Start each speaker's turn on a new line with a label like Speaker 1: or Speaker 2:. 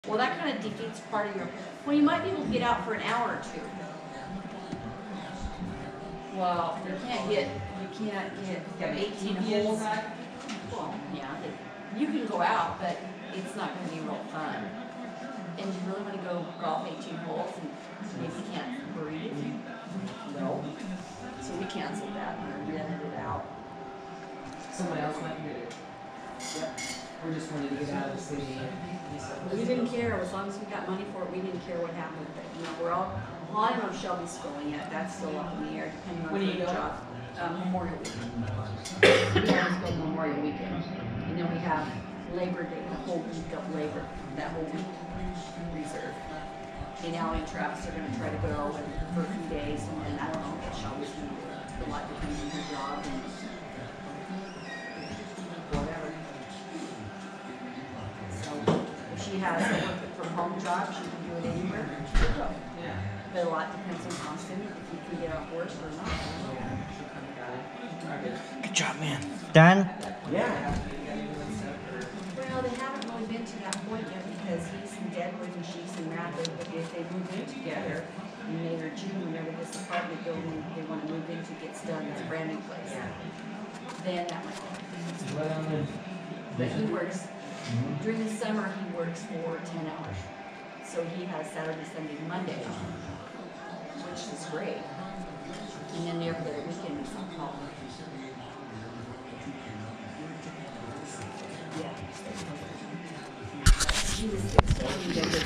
Speaker 1: Well, that kind of defeats part of your. Well, you might be able to get out for an hour or two. Well, you can't get 18 holes. Well, yeah, you can go out, but it's not going to be real fun. And you really want to go golf 18 holes and maybe you can't breathe? No. So we canceled that and rented it out.
Speaker 2: Somebody else might get it.
Speaker 1: Yep.
Speaker 2: We just wanted to get out of the city.
Speaker 1: We didn't care, as long as we got money for it, we didn't care what happened with it. You know, we're all, well, I don't know if Shelby's going yet, that's still up in the air, depending on
Speaker 2: When are you
Speaker 1: the
Speaker 2: going?
Speaker 1: job. Memorial Weekend. We always go Memorial Weekend. And then we have Labor Day, the whole week of labor, that whole week reserved. And Allie and Travis are gonna try to go for a few days, and then I don't know what Shelby's gonna do. A lot depends on her job and whatever. So if she has a work from home job, she can do it anywhere, she'll go.
Speaker 2: Yeah.
Speaker 1: But a lot depends on Austin, if you can get off work or not.
Speaker 3: Good job, man. Done?
Speaker 2: Yeah.
Speaker 1: Well, they haven't really been to that point yet because he's in Deadwood and she's in Rapid, but if they move in together in May or June, whenever this apartment building they want to move into gets done, it's a brand new place. Then that might happen. But he works, during the summer he works for 10 hours. So he has Saturday, Sunday, Monday off, which is great. And then every other weekend he's on call. Yeah. He was explaining that